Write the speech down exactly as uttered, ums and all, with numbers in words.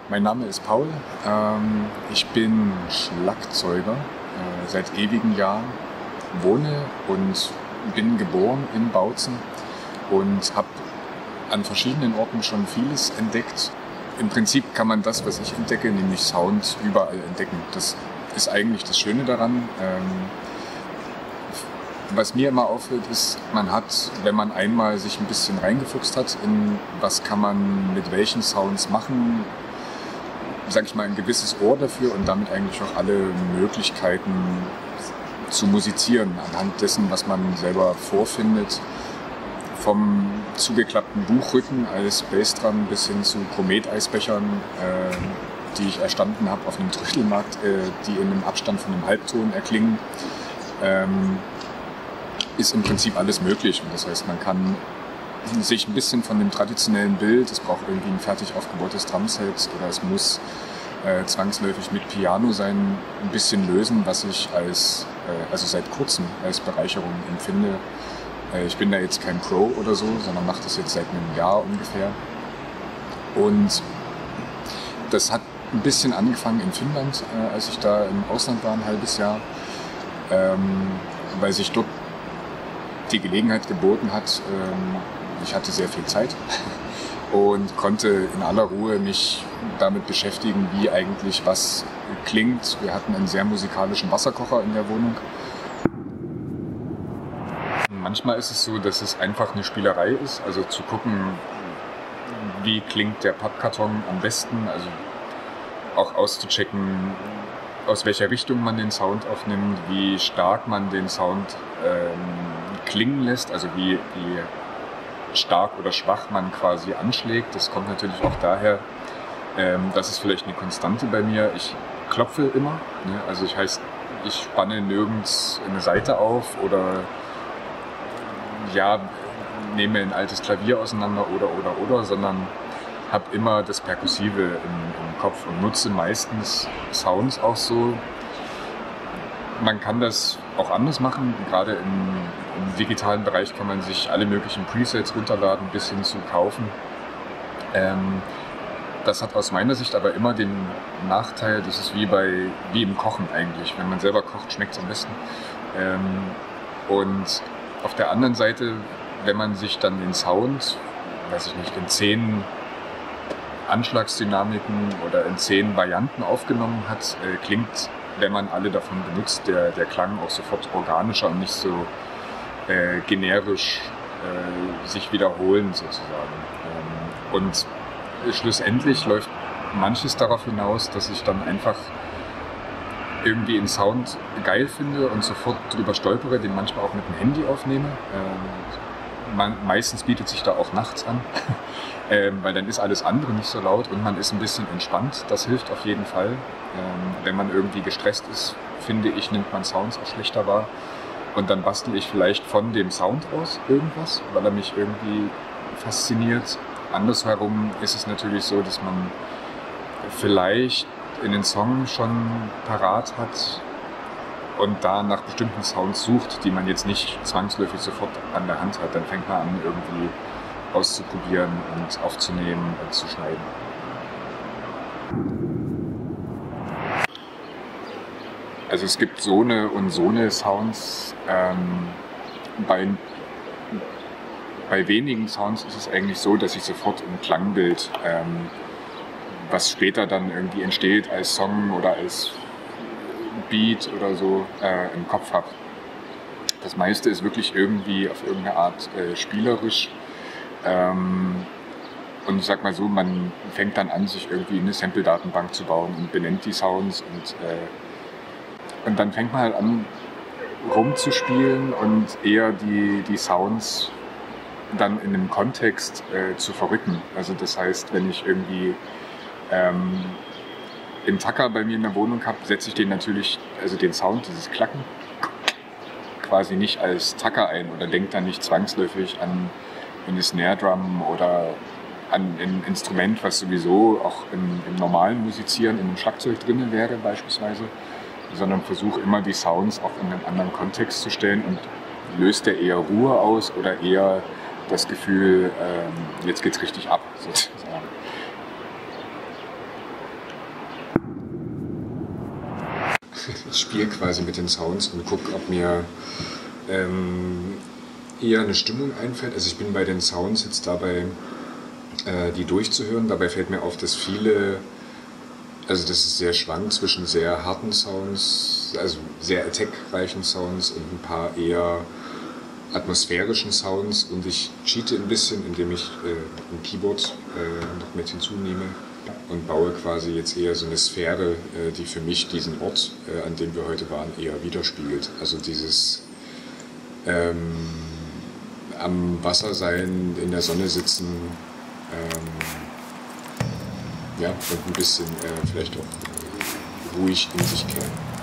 Mein Name ist Paul. Ähm, ich bin Schlagzeuger äh, seit ewigen Jahren, wohne und bin geboren in Bautzen und habe an verschiedenen Orten schon vieles entdeckt. Im Prinzip kann man das, was ich entdecke, nämlich Sound, überall entdecken. Das ist eigentlich das Schöne daran. Ähm, was mir immer auffällt, ist, man hat, wenn man einmal sich ein bisschen reingefuchst hat, in was kann man mit welchen Sounds machen, sage ich mal, ein gewisses Ohr dafür und damit eigentlich auch alle Möglichkeiten zu musizieren, anhand dessen, was man selber vorfindet. Vom zugeklappten Buchrücken als Bassdrum bis hin zu Komet-Eisbechern, äh, die ich erstanden habe auf einem Trödelmarkt, äh, die in einem Abstand von einem Halbton erklingen, ähm, ist im Prinzip alles möglich. Und das heißt, man kann sich ein bisschen von dem traditionellen Bild, es braucht irgendwie ein fertig aufgebautes Drumset oder es muss äh, zwangsläufig mit Piano sein, ein bisschen lösen, was ich als, äh, also seit kurzem als Bereicherung empfinde. Äh, ich bin da jetzt kein Pro oder so, sondern mache das jetzt seit einem Jahr ungefähr. Und das hat ein bisschen angefangen in Finnland, äh, als ich da im Ausland war, ein halbes Jahr, ähm, weil sich dort die Gelegenheit geboten hat. Ähm, ich hatte sehr viel Zeit und konnte in aller Ruhe mich damit beschäftigen, wie eigentlich was klingt. Wir hatten einen sehr musikalischen Wasserkocher in der Wohnung. Manchmal ist es so, dass es einfach eine Spielerei ist, also zu gucken, wie klingt der Pappkarton am besten, also auch auszuchecken, aus welcher Richtung man den Sound aufnimmt, wie stark man den Sound ähm, klingen lässt, also wie, wie stark oder schwach man quasi anschlägt. Das kommt natürlich auch daher, ähm, das ist vielleicht eine Konstante bei mir, ich klopfe immer, ne? Also ich heißt, ich spanne nirgends eine Saite auf oder ja, nehme ein altes Klavier auseinander oder oder oder, sondern habe immer das Perkussive im, im Kopf und nutze meistens Sounds auch so. Man kann das auch anders machen, gerade im, im digitalen Bereich kann man sich alle möglichen Presets runterladen bis hin zu kaufen. Ähm, das hat aus meiner Sicht aber immer den Nachteil, das ist wie, bei, wie im Kochen eigentlich. Wenn man selber kocht, schmeckt es am besten. Ähm, und auf der anderen Seite, wenn man sich dann den Sound, weiß ich nicht, in zehn Anschlagsdynamiken oder in zehn Varianten aufgenommen hat, äh, klingt, wenn man alle davon benutzt, der, der Klang auch sofort organischer und nicht so äh, generisch äh, sich wiederholend sozusagen. Ähm, und schlussendlich läuft manches darauf hinaus, dass ich dann einfach irgendwie einen Sound geil finde und sofort drüber stolpere, den manchmal auch mit dem Handy aufnehme. Ähm, man, meistens bietet sich da auch nachts an, ähm, weil dann ist alles andere nicht so laut und man ist ein bisschen entspannt. Das hilft auf jeden Fall. Ähm, wenn man irgendwie gestresst ist, finde ich, nimmt man Sounds auch schlechter wahr. Und dann bastel ich vielleicht von dem Sound aus irgendwas, weil er mich irgendwie fasziniert. Andersherum ist es natürlich so, dass man vielleicht in den Song schon parat hat und da nach bestimmten Sounds sucht, die man jetzt nicht zwangsläufig sofort an der Hand hat. Dann fängt man an, irgendwie auszuprobieren und aufzunehmen und zu schneiden. Also es gibt so eine und so eine Sounds. Ähm, bei, bei wenigen Sounds ist es eigentlich so, dass ich sofort ein Klangbild, ähm, was später dann irgendwie entsteht als Song oder als Beat oder so, äh, im Kopf habe. Das meiste ist wirklich irgendwie auf irgendeine Art äh, spielerisch. Ähm, und ich sag mal so, man fängt dann an, sich irgendwie eine Sample-Datenbank zu bauen und benennt die Sounds und, äh, und dann fängt man halt an rumzuspielen und eher die, die Sounds dann in einem Kontext äh, zu verrücken. Also das heißt, wenn ich irgendwie ähm, einen Tacker bei mir in der Wohnung habe, setze ich den natürlich, also den Sound, dieses Klacken, quasi nicht als Tacker ein oder denke dann nicht zwangsläufig an eine Snare Drum oder an ein Instrument, was sowieso auch im, im normalen Musizieren in einem Schlagzeug drin wäre beispielsweise, sondern versuche immer die Sounds auch in einen anderen Kontext zu stellen und löst der eher Ruhe aus oder eher das Gefühl, ähm, jetzt geht's richtig ab sozusagen. ich spiele quasi mit den Sounds und gucke, ob mir ähm, eher eine Stimmung einfällt. Also ich bin bei den Sounds jetzt dabei, äh, die durchzuhören. Dabei fällt mir auf, dass viele, also dass es sehr schwankt zwischen sehr harten Sounds, also sehr attack-reichen Sounds und ein paar eher atmosphärischen Sounds, und ich cheate ein bisschen, indem ich äh, ein Keyboard äh, noch mit hinzunehme und baue quasi jetzt eher so eine Sphäre, äh, die für mich diesen Ort, äh, an dem wir heute waren, eher widerspiegelt. Also dieses ähm, am Wasser sein, in der Sonne sitzen, ähm, ja, und ein bisschen äh, vielleicht auch ruhig in sich kehren.